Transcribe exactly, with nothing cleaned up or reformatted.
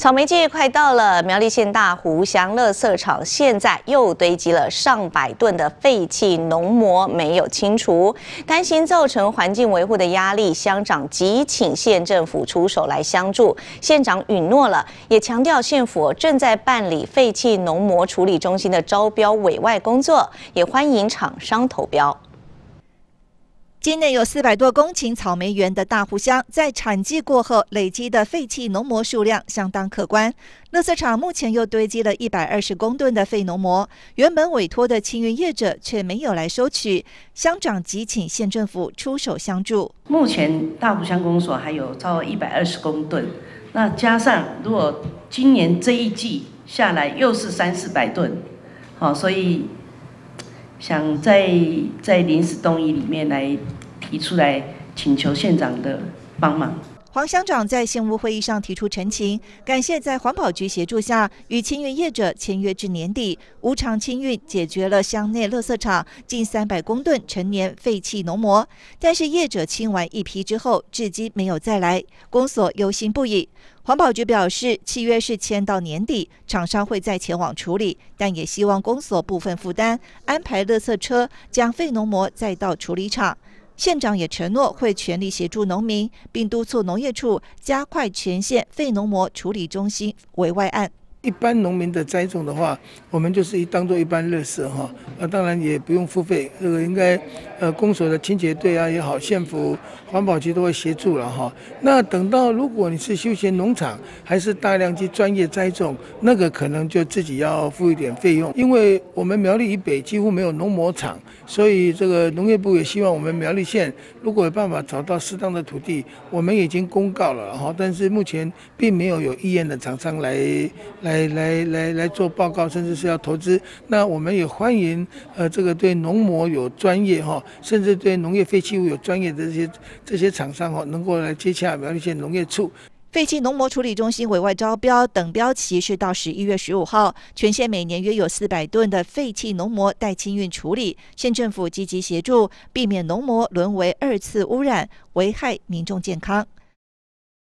草莓季快到了，苗栗县大湖乡垃圾场现在又堆积了上百吨的废弃农膜没有清除，担心造成环境维护的压力，乡长急请县政府出手来相助。县长允诺了，也强调县府正在办理废弃农膜处理中心的招标委外工作，也欢迎厂商投标。 今年有四百多公顷草莓园的大湖乡，在产季过后累积的废弃农膜数量相当可观。垃圾场目前又堆积了一百二十公吨的废农膜，原本委托的清运业者却没有来收取。乡长急请县政府出手相助。 目前大湖乡公所还有超过一百二十公吨，那加上如果今年这一季下来又是三四百吨，好，所以。 想在在临时动议里面来提出来，请求县长的帮忙。 黄乡长在县务会议上提出陈情，感谢在环保局协助下，与清运业者签约至年底，无偿清运解决了乡内垃圾场近三百公吨陈年废弃农膜。但是业者清完一批之后，至今没有再来，公所忧心不已。 环保局表示，契约是签到年底，厂商会再前往处理，但也希望公所部分负担，安排垃圾车将废农膜再到处理厂。县长也承诺会全力协助农民，并督促农业处加快全县废农膜处理中心委外案。 一般农民的栽种的话，我们就是当做一般垃圾哈，那当然也不用付费，这个应该呃公所的清洁队啊也好，县府环保局都会协助了哈。那等到如果你是休闲农场，还是大量去专业栽种，那个可能就自己要付一点费用，因为我们苗栗以北几乎没有农膜厂，所以这个农业部也希望我们苗栗县如果有办法找到适当的土地，我们已经公告了哈，但是目前并没有有意愿的厂商来来。 来来来来做报告，甚至是要投资。那我们也欢迎，呃，这个对农膜有专业哈，甚至对农业废弃物有专业的这些这些厂商哈，能够来接洽苗栗县农业处。 废弃农膜处理中心委外招标，等标期是到十一月十五号。全县每年约有四百吨的废弃农膜待清运处理，县政府积极协助，避免农膜沦为二次污染，危害民众健康。